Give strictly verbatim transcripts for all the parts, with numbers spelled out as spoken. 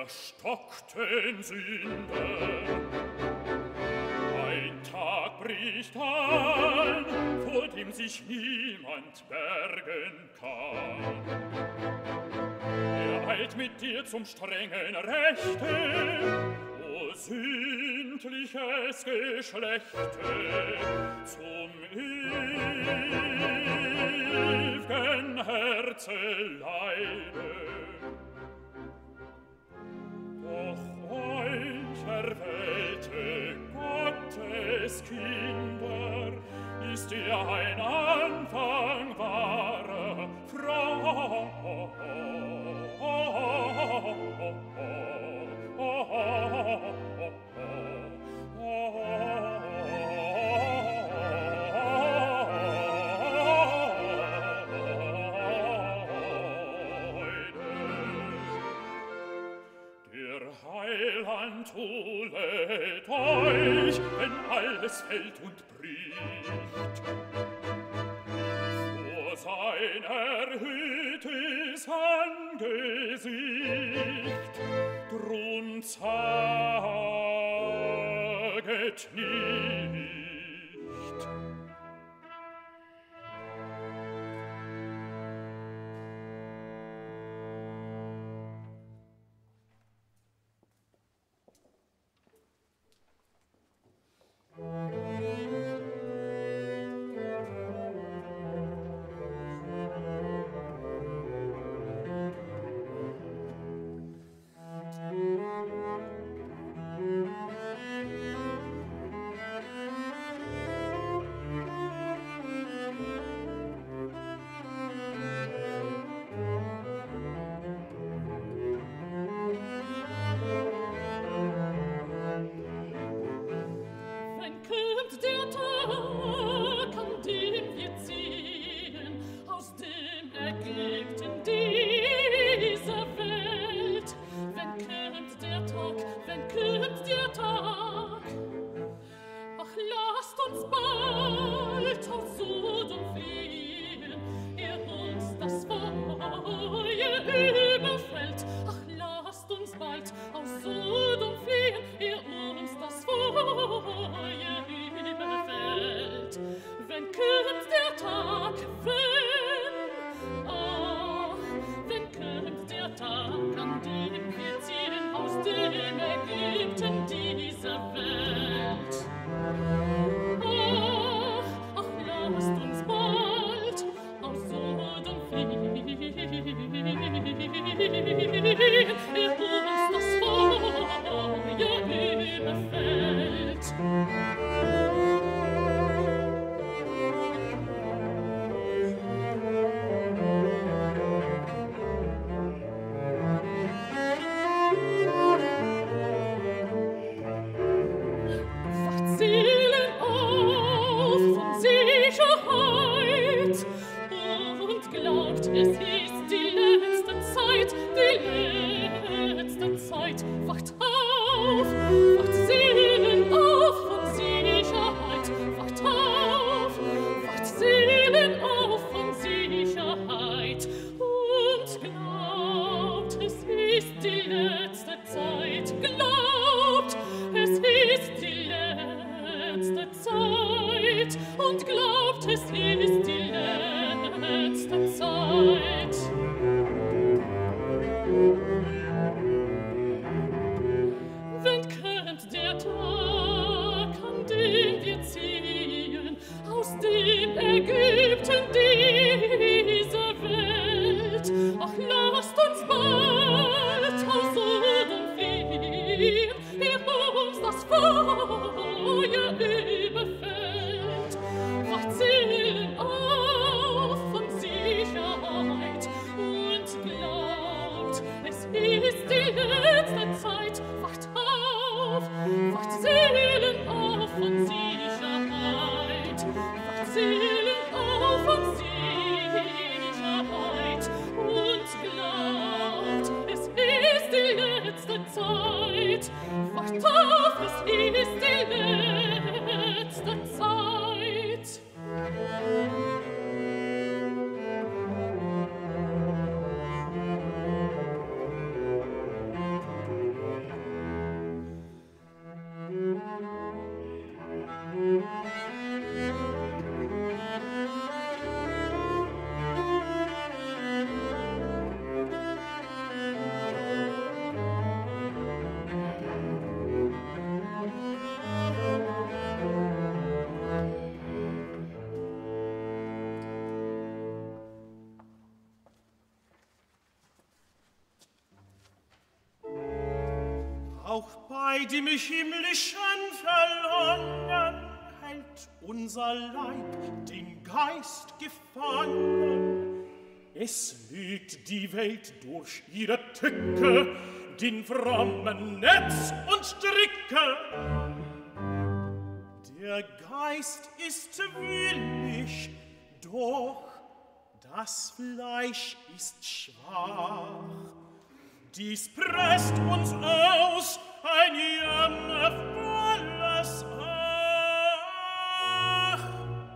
verstockten Sünder. Ein Tag bricht an, vor dem sich niemand bergen kann. Er eilt mit dir zum strengen Rechte, o sündliches Geschlechte, zum ew'gen Herzeleide. Doch euch erwählte Gottes Kinder, ist ihr ein Anfang wahrer Freude. Der Heiland holet euch, wenn alles fällt und bricht. Vor sein erhöhtes Angesicht, drum zaget nicht. Feuer überfällt, wacht Seelen auf. auch bei dem himmlischen Verlangen hält unser Leib den Geist gefangen. Es legt die Welt durch ihre Tücke, den frommen Netz und Stricke. Der Geist ist willig, doch das Fleisch ist schwach. Dies presst uns aus, ein jammervolles Ach.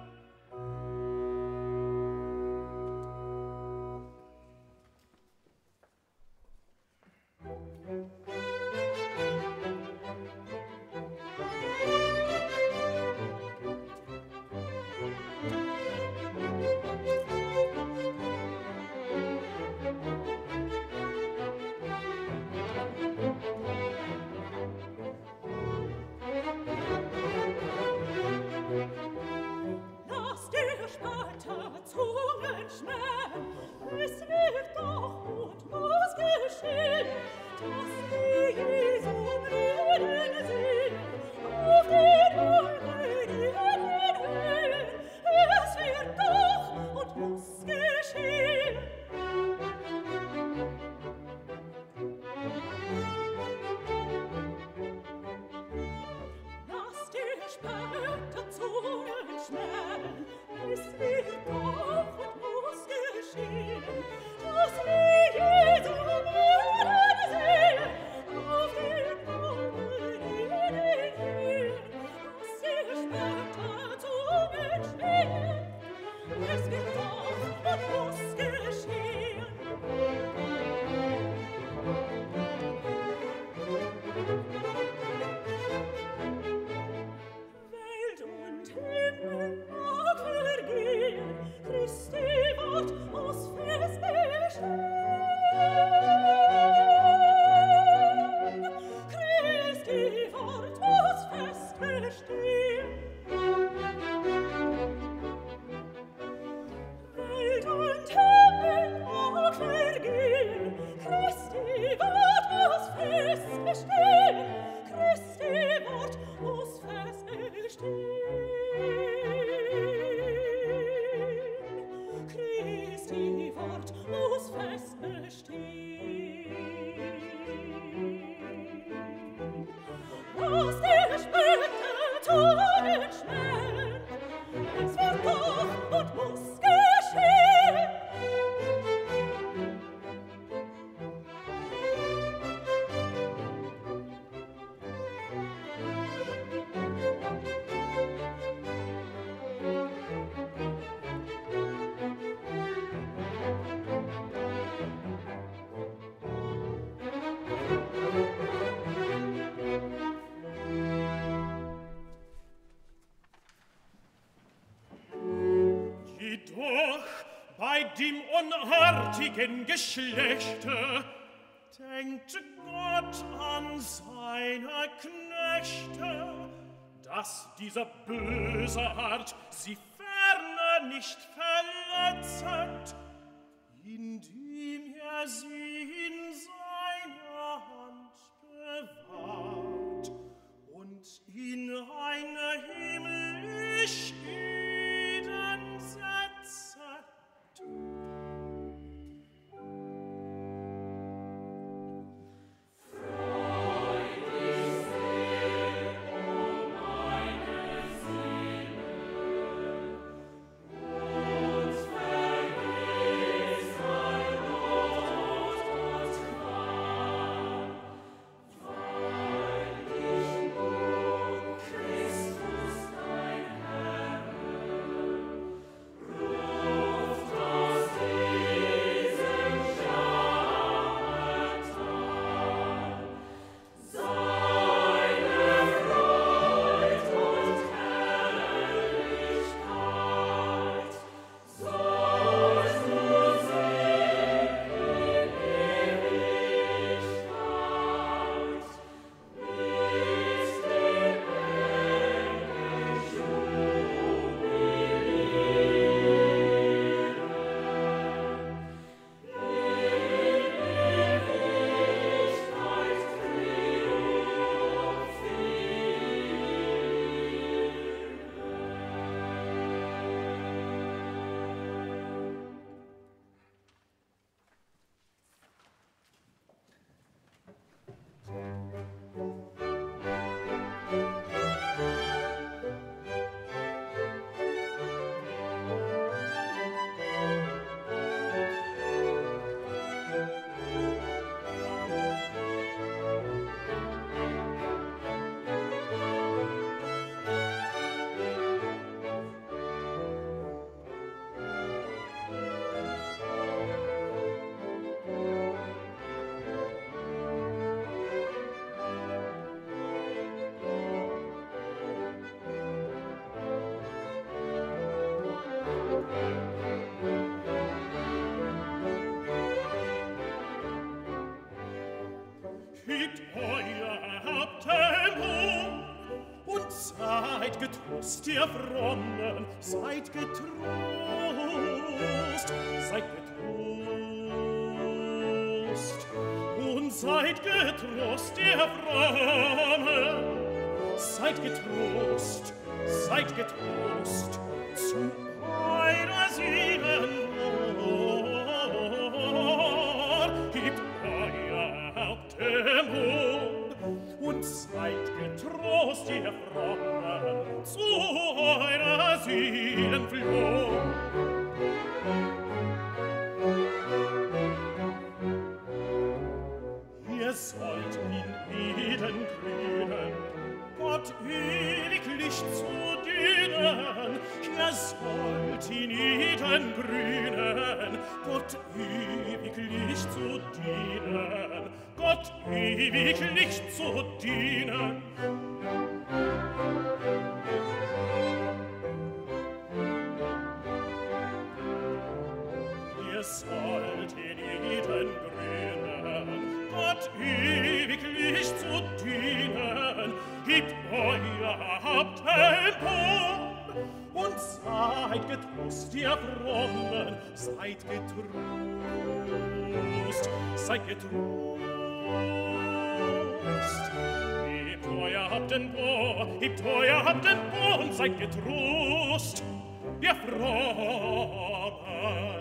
Geschlechte denkt Gott an seine Knechte, dass dieser böse Art sie ferner nicht verletzet, indem er sie in seiner Hand bewahrt und in eine himmlisch Eden setzet. Christus getrost, ihr Frommen, seid getrost, seid getrost, und seid getrost, ihr Frommen, seid getrost, seid getrost, zu eurer Seelen Wohl, hebt euer Haupt empor, und seid getrost, ihr Frommen, zu eurer Seelen Flor. Ihr sollt in Eden grünen, Gott ewiglich zu dienen. Ihr sollt in Eden grünen, Gott ewiglich zu dienen, Gott ewiglich zu dienen. Ihr sollt in Eden grünen, Gott ewiglich zu dienen, hebt euer Haupt empor, und seid getrost, ihr Frommen, seid getrost, seid getrost. Hebt euer Haupt empor, hebt euer Haupt empor, und seid getrost, ihr Frommen.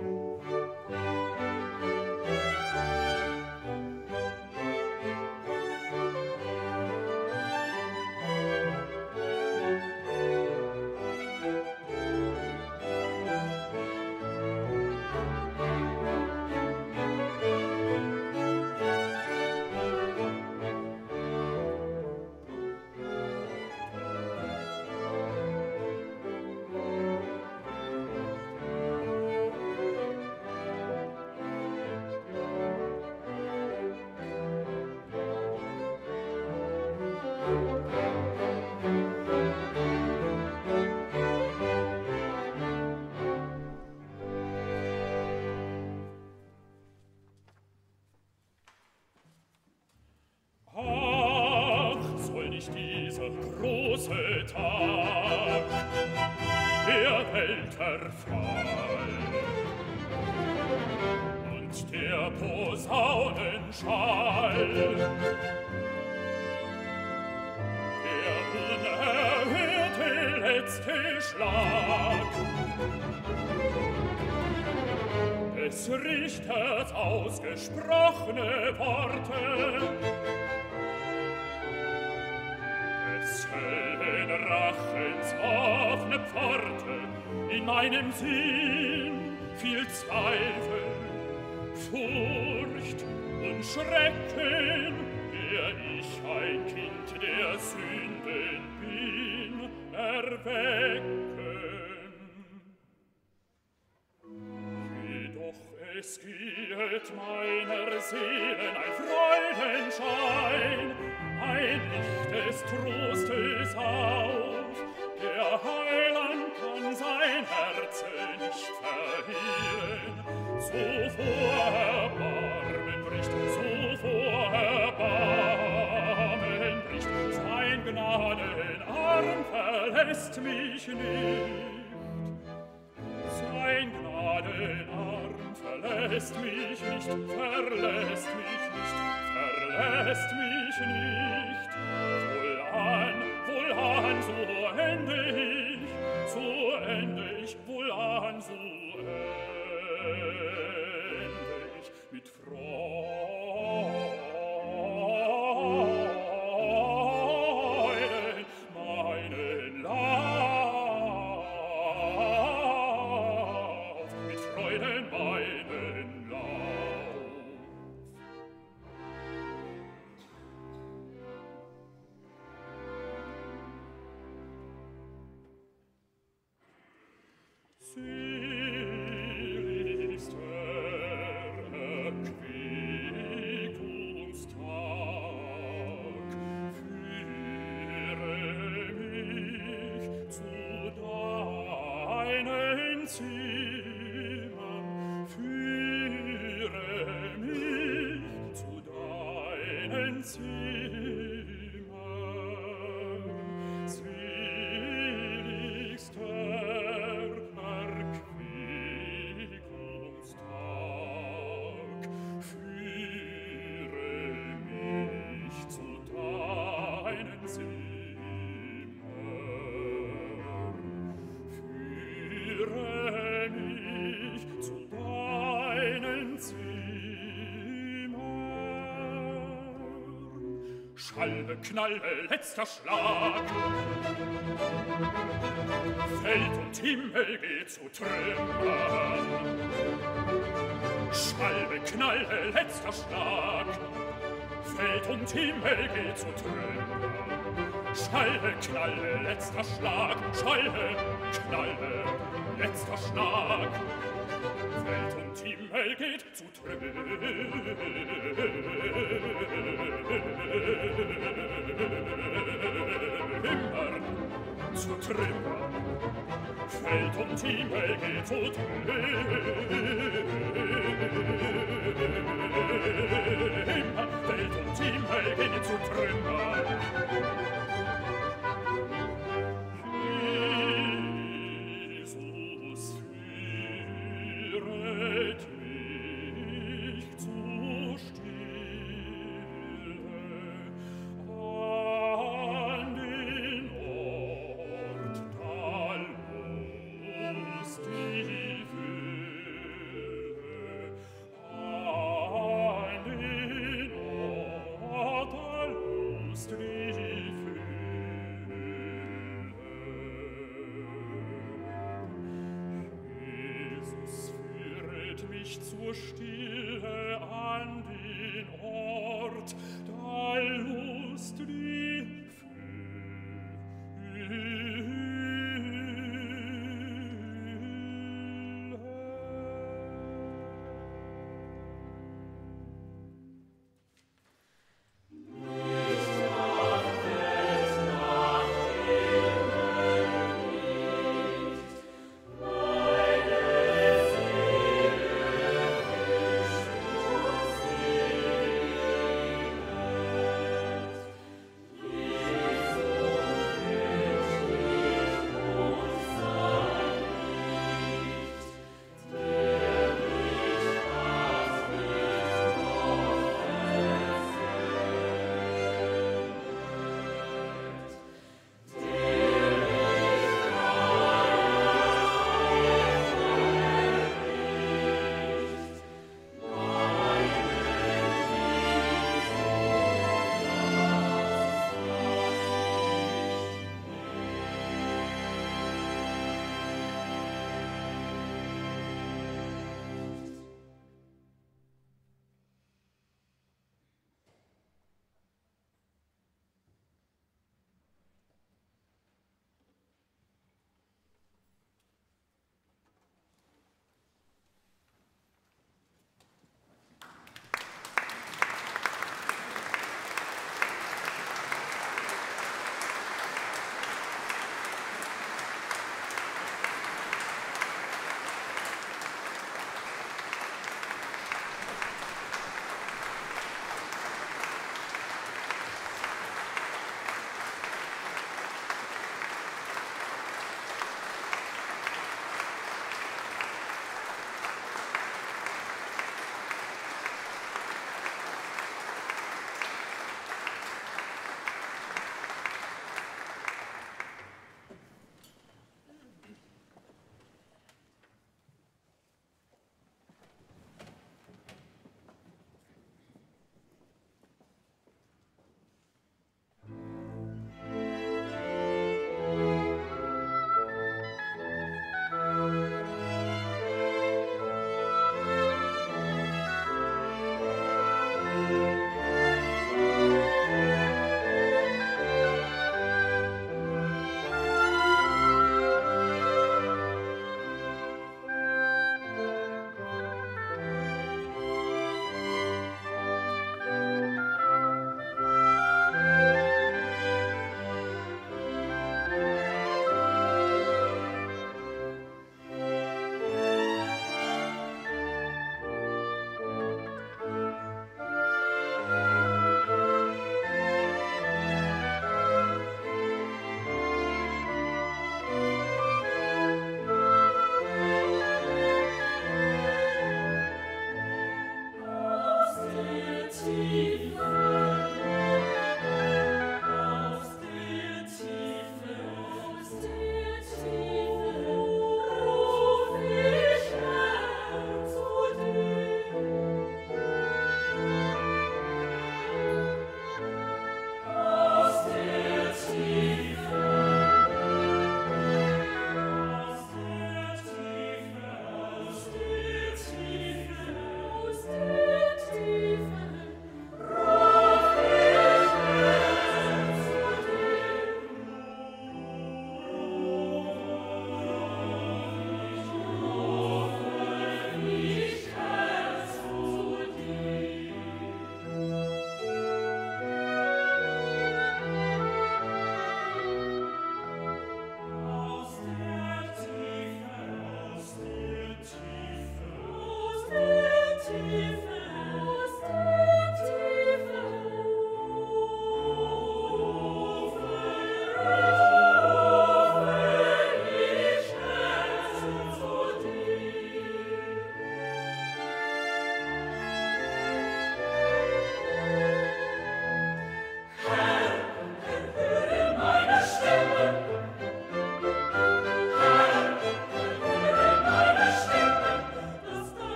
Tag, der Welterfall und der Posaunenschall, der unerhörte letzte Schlag des Richters ausgesprochene Worte, hellen Rachens offne Pforte, in meinem Sinn viel Zweifel, Furcht und Schrecken, der ich ein Kind der Sünden bin, erwecken. Jedoch es geht meiner Seelen ein Freudenschein, ein Licht des Trostes auf, der Heiland kann sein Herz nicht verhehlen. So vor Erbarmen bricht, so vor Erbarmen bricht, sein Gnadenarm verlässt mich nicht. Sein Gnadenarm verlässt mich nicht, verlässt mich nicht, verlässt mich nicht. Wohlan, wohlan, so ende ich, so ende ich, wohlan, so ende ich mit Freuden meinen Lauf, mit Freuden meinen Lauf. Zimmer, Schalle, Knalle, letzter Schlag. Feld und Himmel geht zu Trümmern. Schalle, Knalle, letzter Schlag. Feld und Himmel geht zu Trümmern. Schalle, Knalle, letzter Schlag. Schalle, Knalle, letzter Schlag. Feld und Himmel geht zu Trümmern. Zu Trümmern. Feld und Himmel geht zu Trümmern. Feld und Himmel geht zu Trümmern. Jesus führet mich zur Stille an den Ort, da lost die Wille, an den Ort, da lost die zur Stille an den Ort, da lust die Fülle.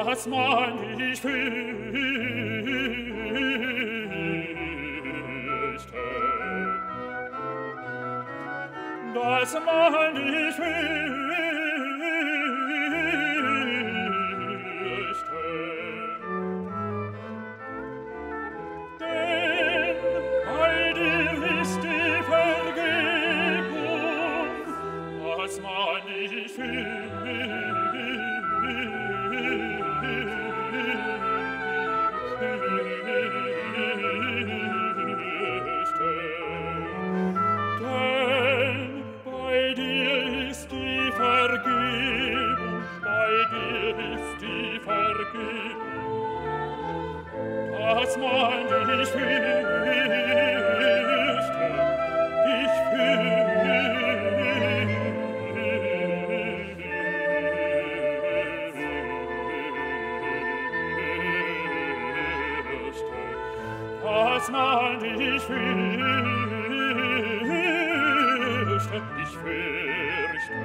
dass man dich fürchte. Dass man dich fürchte. Denn bei dir ist die Vergebung, dass man dich fürchte. Dass man dich fürchte, dich fürchte, dass man dich fürchte, dich fürchte.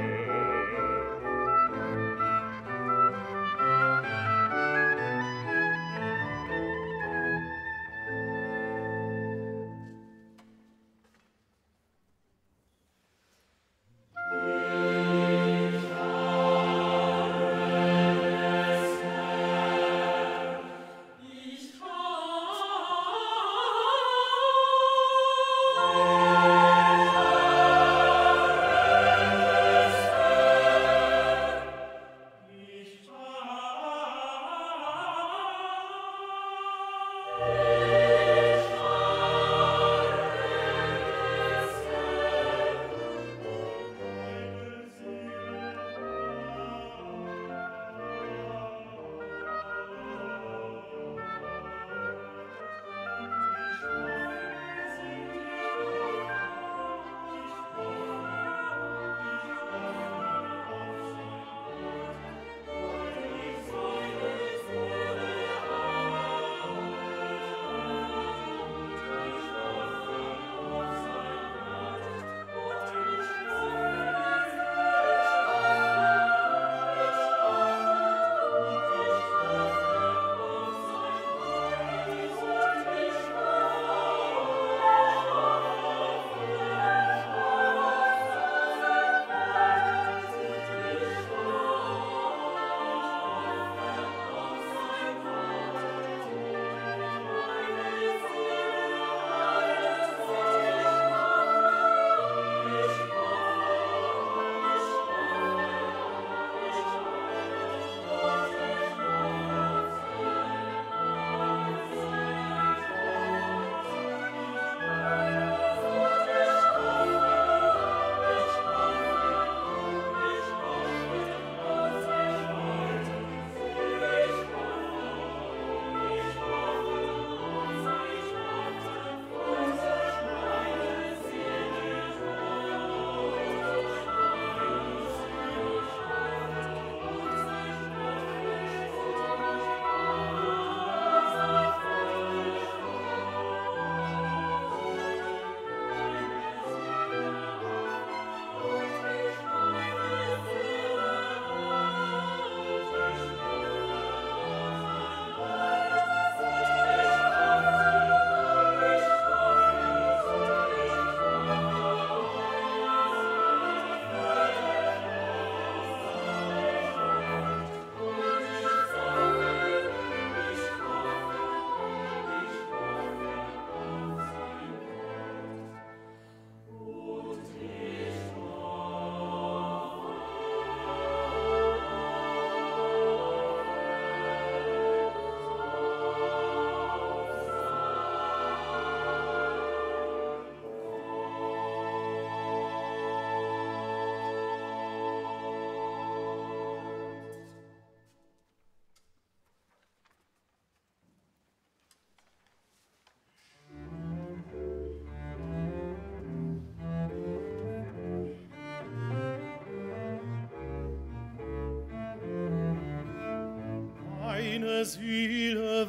meine Seele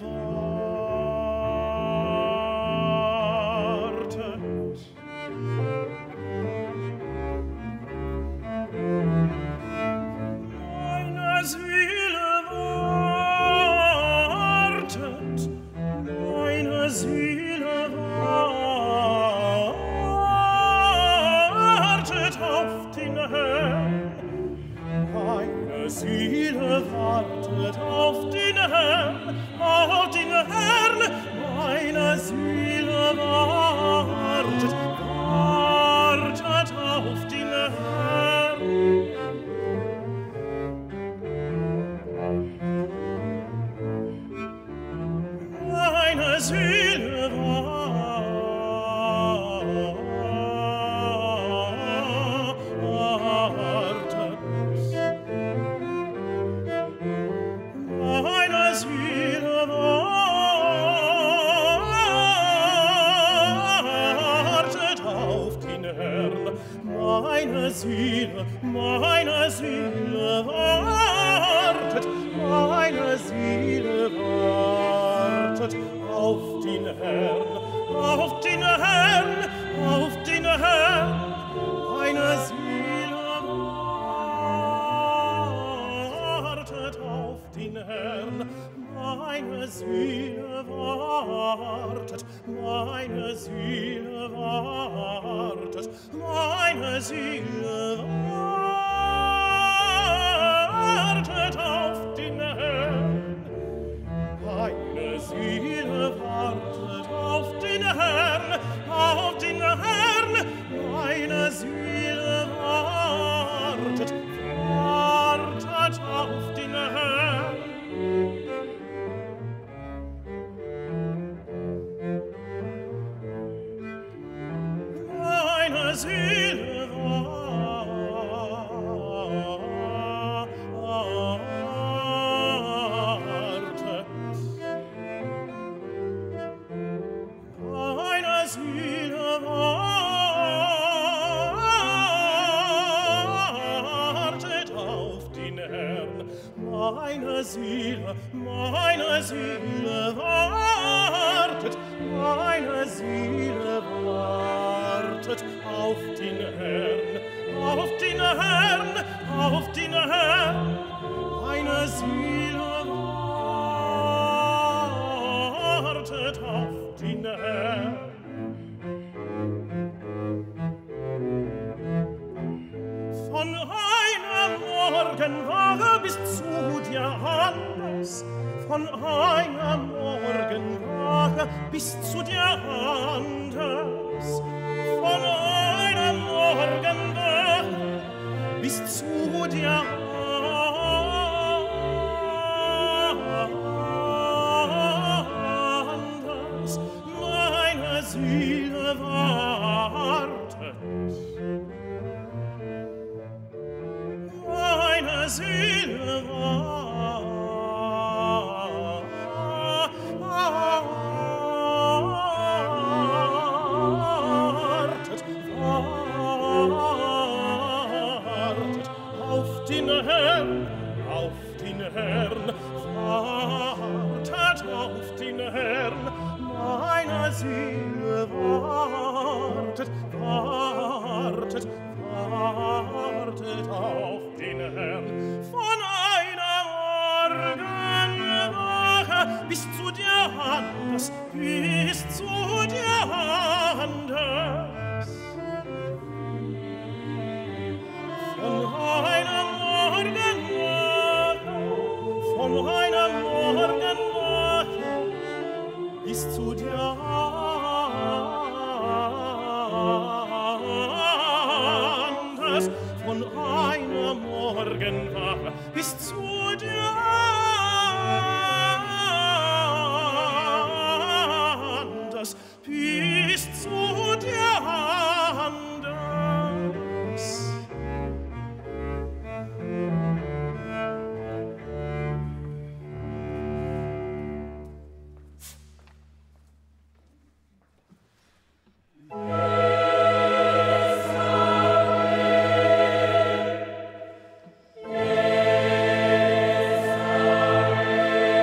wartet. Meine Seele wartet. Seele wartet auf den Herrn, auf den Herrn, meine Seele wartet, wartet auf den Herrn. Meine Seele wartet, meine Seele wartet auf den Herrn, meine Seele, meine Seele wartet, meine Seele wartet auf den Herrn, auf den Herrn, auf den Herrn, meine Seele wartet auf den Herrn, meine Seele wartet, meine Seele wartet, meine Seele wartet auf den Herrn. Meine Seele wartet auf den Herrn, auf den Herrn, meine Seele wartet, wartet auf den Herrn. Meine Seele wartet, meine Seele wartet auf den Herrn, meine Seele, meine Seele wartet, meine Seele wartet auf den Herrn, auf den Herrn, auf den Herrn, meine Seele wartet auf den Herrn. Von einer Morgenwache bis zu der anders, von einer Morgenwache bis zu der anders, von einer Morgenwache bis zu der anders, meine Seele wartet, meine Seele wartet, wartet auf den Herrn, auf den Herrn, wartet auf den Herrn, meine Seele wartet, wartet, wartet auf den Herrn. Von einer Morgenwache bis zu der anders, bis zu der anders. Von einer Morgenwache, von einer Morgenwache bis zu der anders, von einer Morgenwache bis zu der anders, bis zu der anders. Yeah.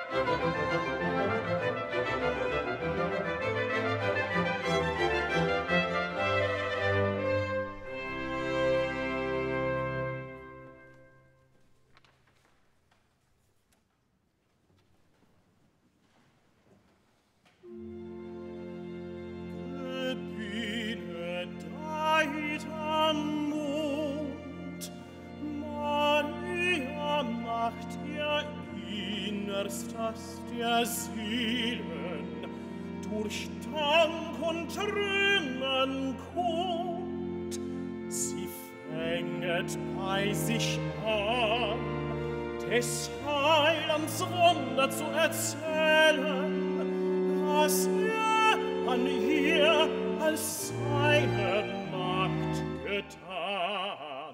Der Seelen durch Dank und Rühmen kommt, sie fänget bei sich an, des Heilands Wunder zu erzählen, was er an ihr als seine Magd getan.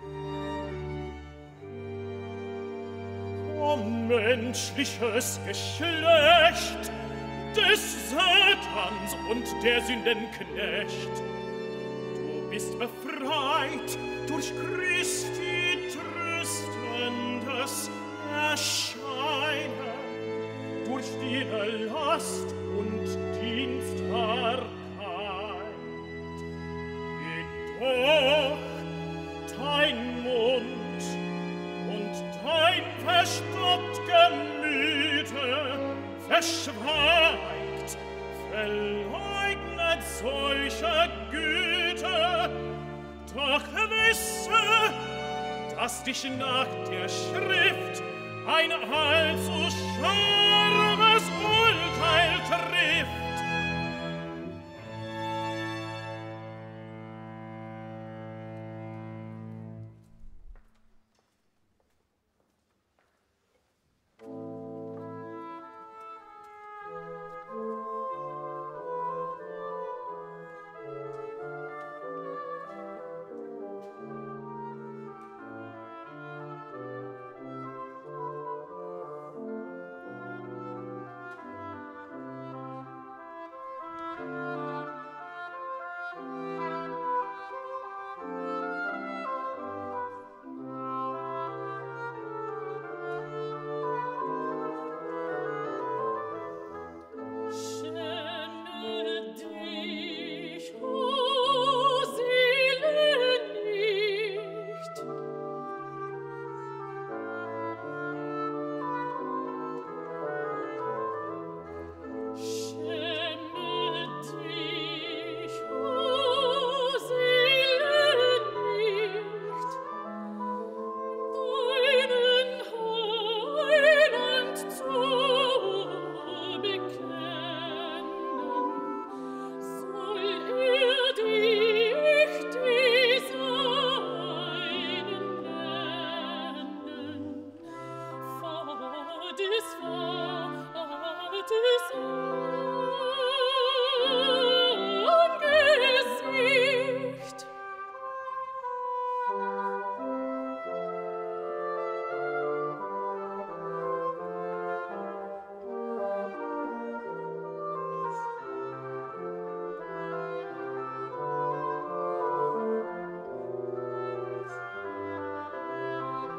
O menschliches Geschlecht des Satans und der Sündenknecht, du bist befreit durch Christi tröstendes Erscheinen, durch deine Last und Dienstbarkeit. Jedoch dein Mund und dein verstockt Gemüte verschweigt, verleugnet solche Güte, doch wisse, dass dich nach der Schrift ein allzu scharfes Urteil trifft.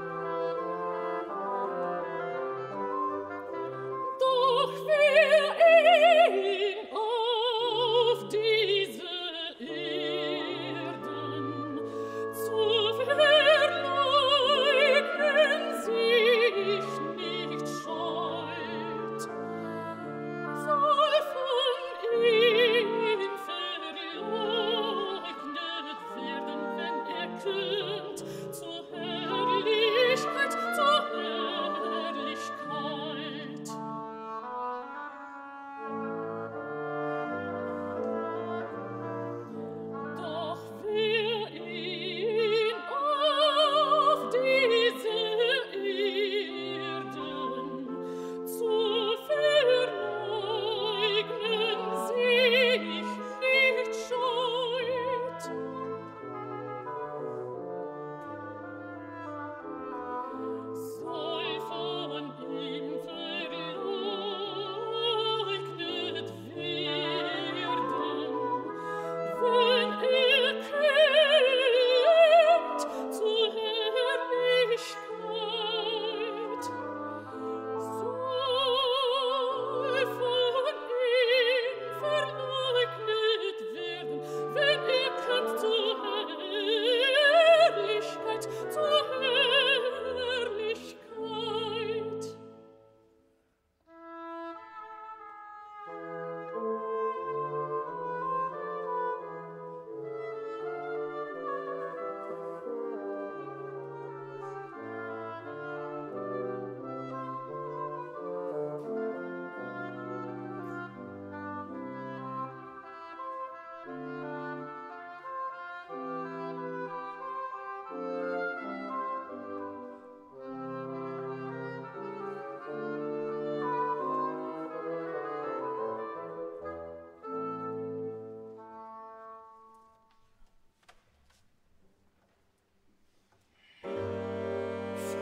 Doch wer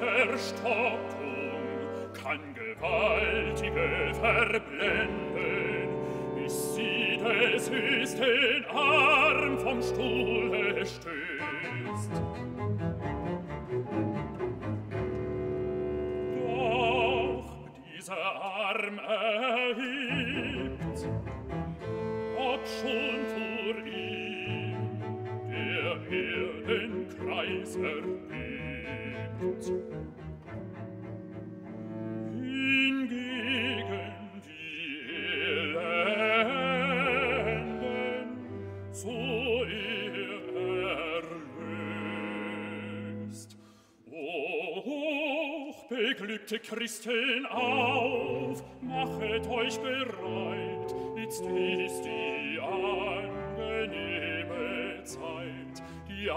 Verstockung kann gewaltige verblenden, bis sie des höchsten Arm vom Stuhle stößt. Doch dieser Arm erhebt, ob schon vor ihm der Erdenkreis erbebt. Hingegen die Elenden, so er erlöst. O hochbeglückte Christen auf, machet euch bereit, jetzt ist die angenehme Zeit, die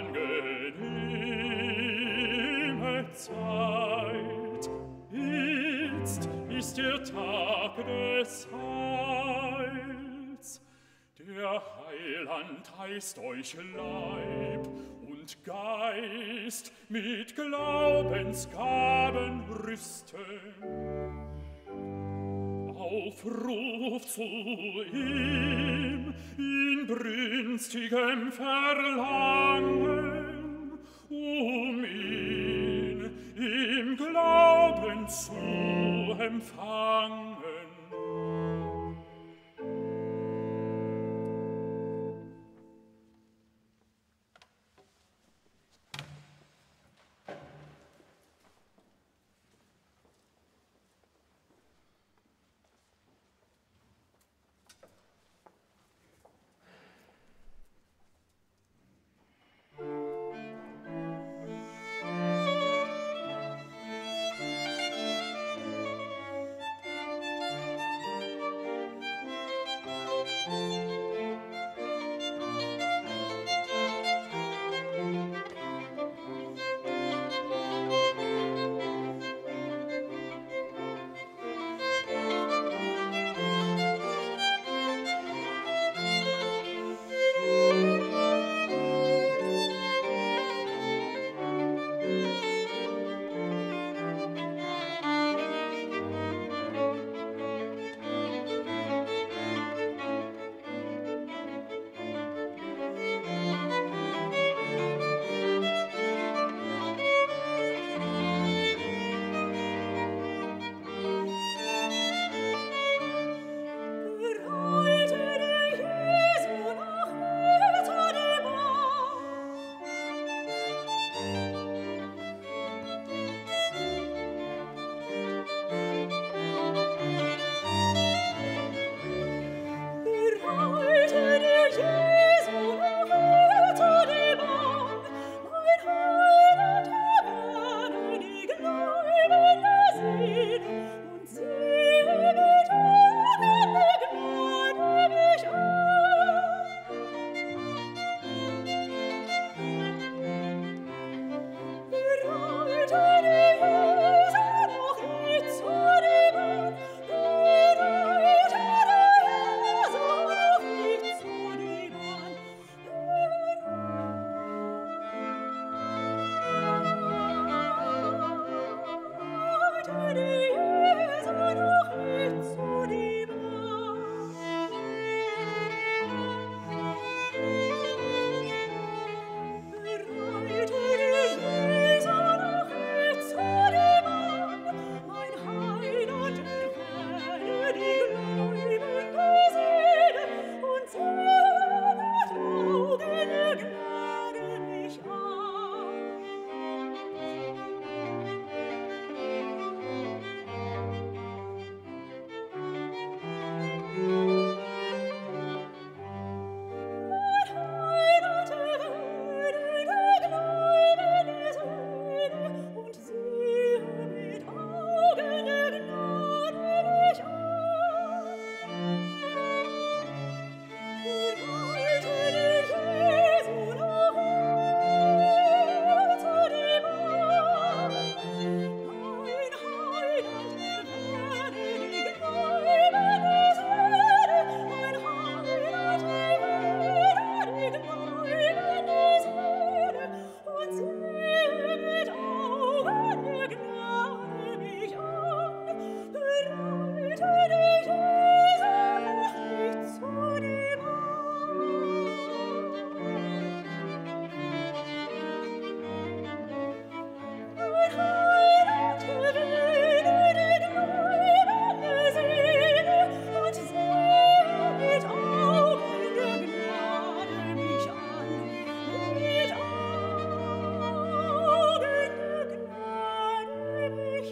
angenehme Zeit. Jetzt ist der Tag des Heils. Der Heiland heißt euch Leib und Geist mit Glaubensgaben rüsten. Aufruf zu ihm in brünstigem Verlangen, um ihn im Glauben zu empfangen.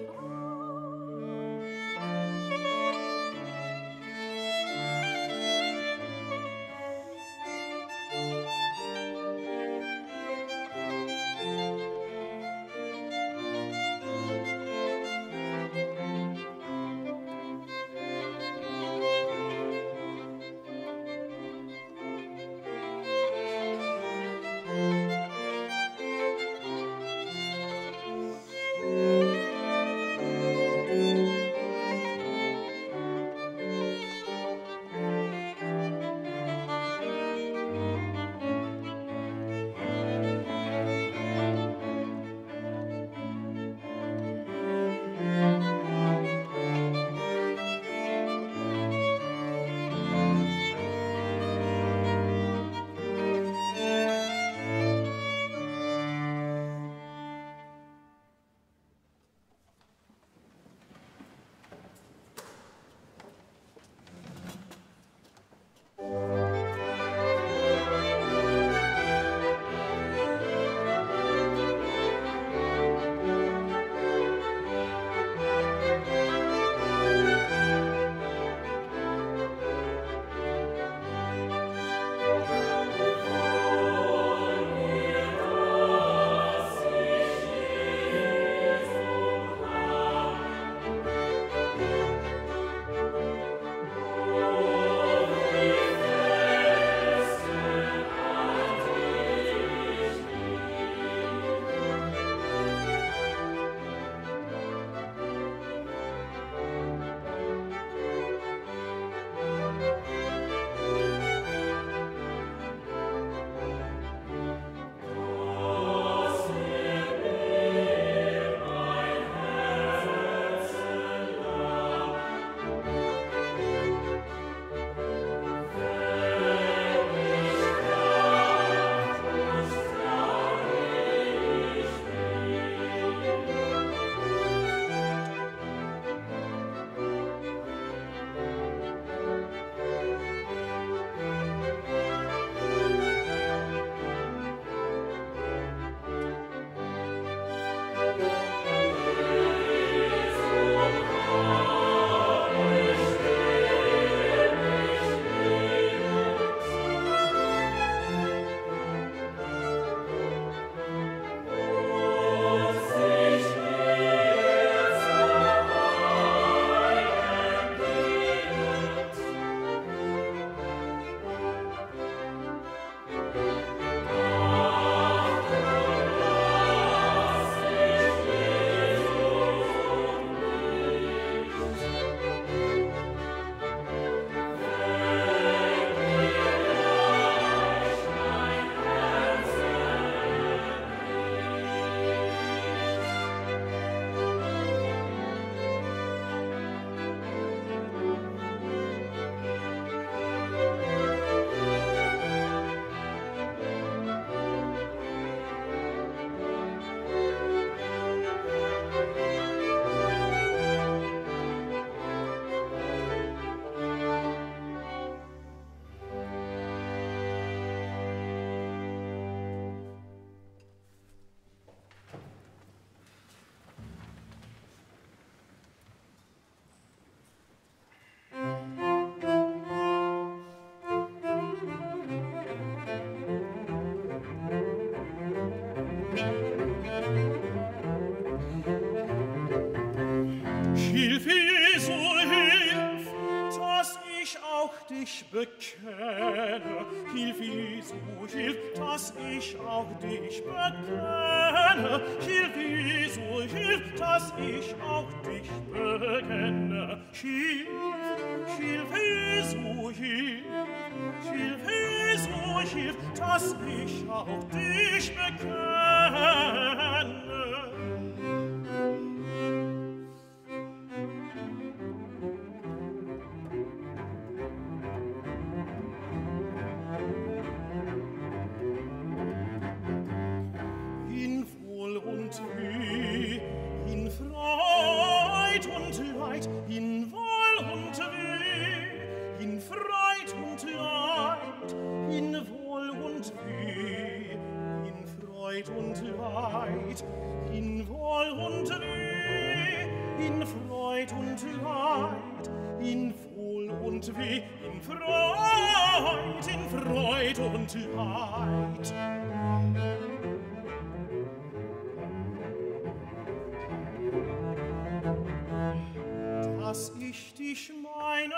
dich bekenne, hilf Jesu, hilf, dass ich auch dich bekenne, hilf Jesu, hilf, dass ich auch dich bekenne, hilf, hilf Jesu, hilf, hilf Jesu, hilf, dass ich auch dich bekenne. Und Leid, in Freud und Leid, in Wohl und Weh, in Freud, in Freud und Leid. Dass ich dich meinen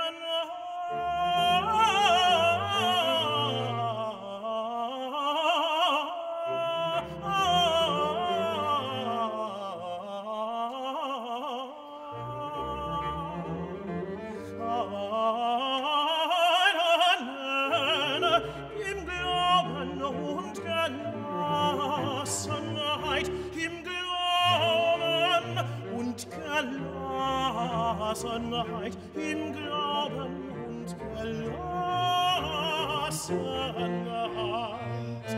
im Glauben und Gelassenheit, im Glauben und Gelassenheit, im Glauben und Gelassenheit.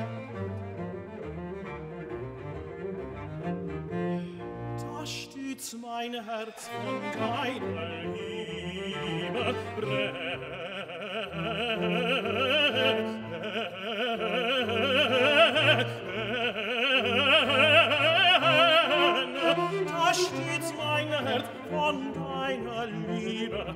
Da stets mein Herz von deiner Liebe brennt. Da stets mein Herz von deiner Liebe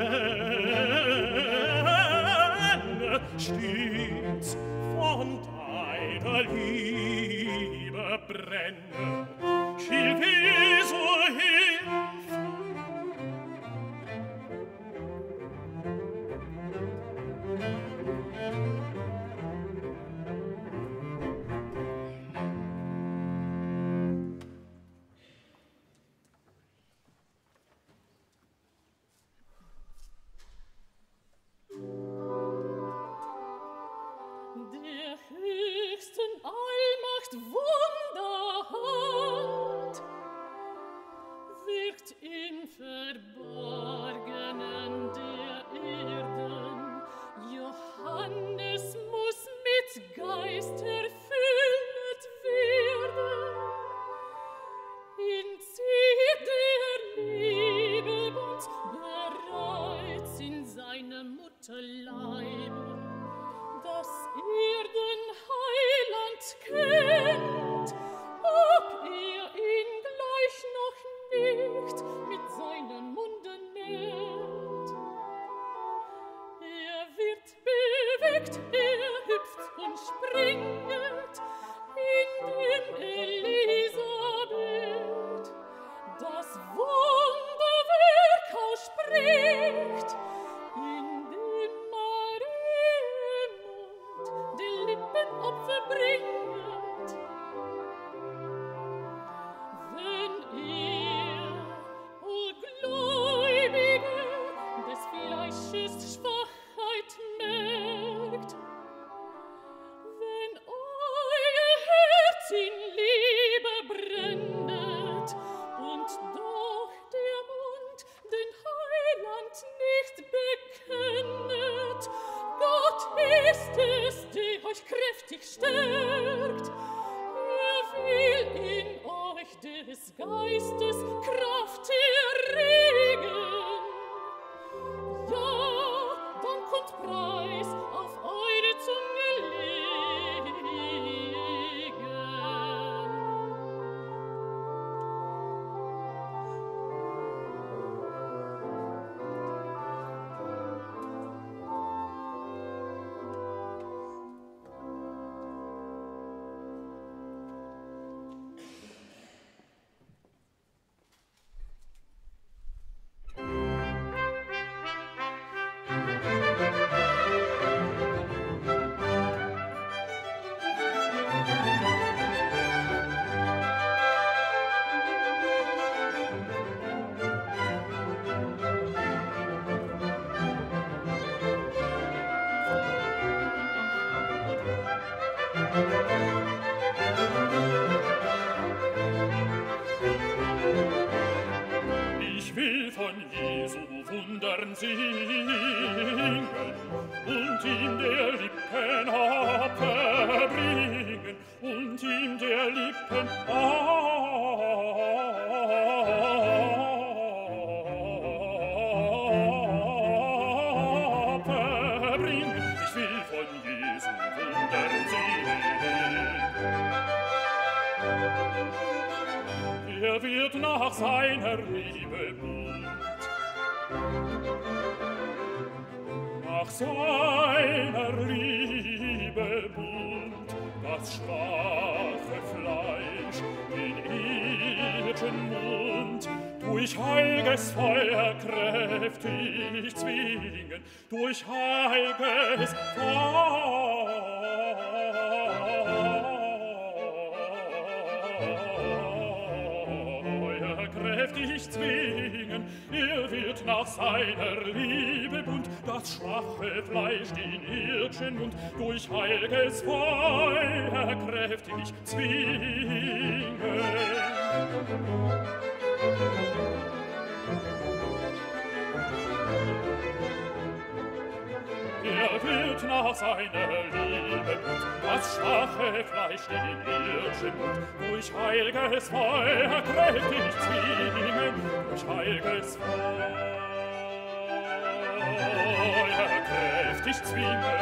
brennt, stets von deiner Liebe brennt. Hilf, Jesu, hilf! Der höchsten Allmacht Wunderhand wirkt im Verborgenen der Erden. Johannes muss mit Geist erfüllt werden. In Ziel der Liebe und bereits in seinem Mutterleibe das Erdenheiland kennt, ob er ihn gleich noch nicht mit seinem Munde nennt. Er wird bewegt, er hüpft und springet in dem Elisabeth. Das Wunderwerk ausspricht, in dem Mariemund die Lippenopfer bringet. Wenn ihr, o Gläubige, des Fleisches Schwachheit merkt, wenn euer Herz in Liebe brennet und doch der Mund den Heiland nicht bekennet, Gott ist es, der euch kräftig stärkt. Er will in euch des Geistes Kraft erregen. Ja, Dank und Preis auf eure Zunge legen. Ich will von Jesu Wundern singen und ihm der Lippen Opfer bringen und ihm der Lippen Opfer bringen. Ich will von Jesu Wundern singen. Er wird nach seinem seiner Liebe Bund. Nach seiner Liebe Bund, das schwache Fleisch in irdschen Mund, durch heilges Feuer kräftig zwingen, durch heilges Feuer kräftig zwingen, er wird nach seiner Liebe bunt, das schwache Fleisch in irdschen Mund, durch heilges Feuer kräftig zwingen. Er wird nach seiner Liebe bunt, das schwache Fleisch in irdschen Mund, durch heilges Feuer kräftig zwingen, durch heilges Feuer kräftig zwingen.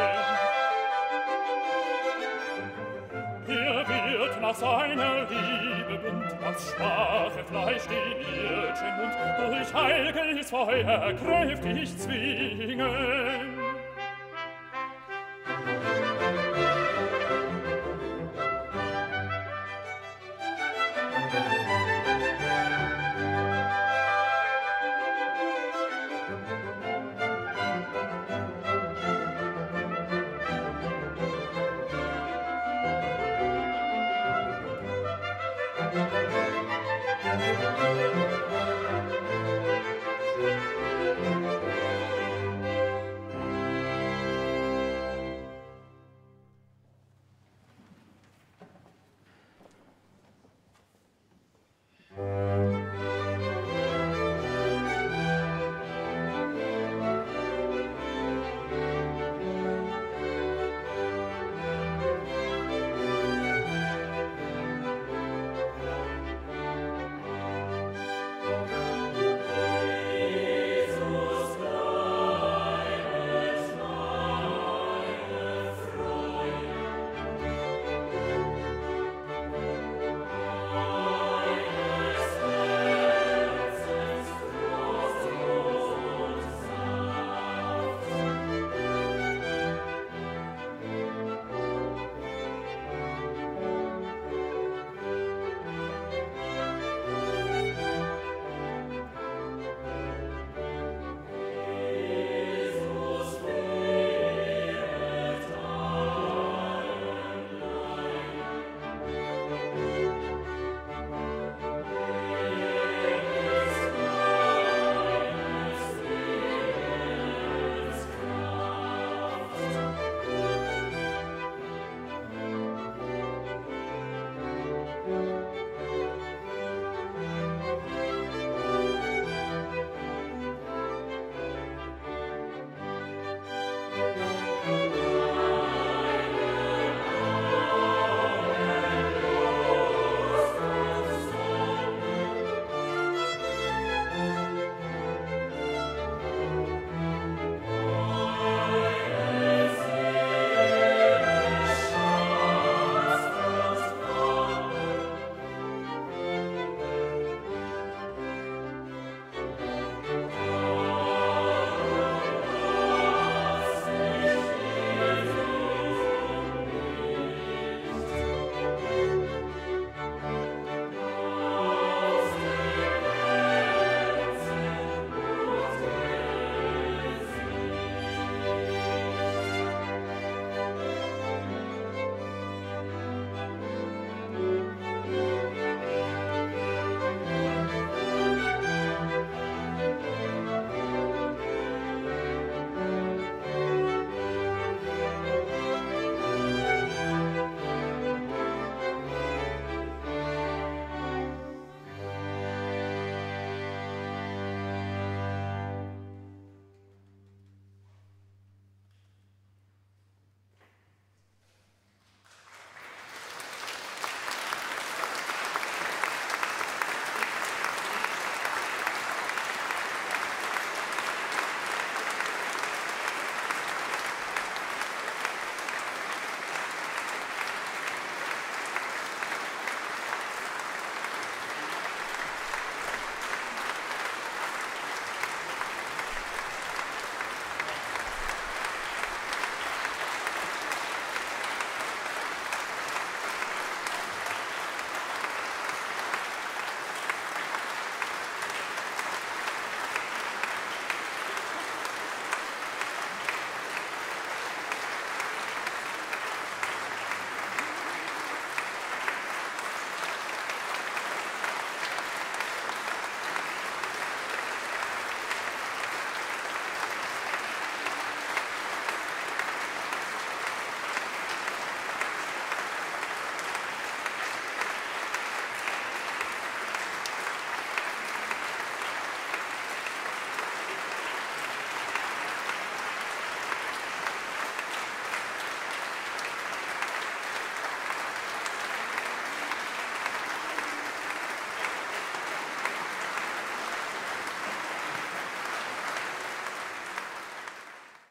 Er wird nach seiner Liebe bunt, das schwache Fleisch in irdschen Mund, durch heilges Feuer kräftig zwingen.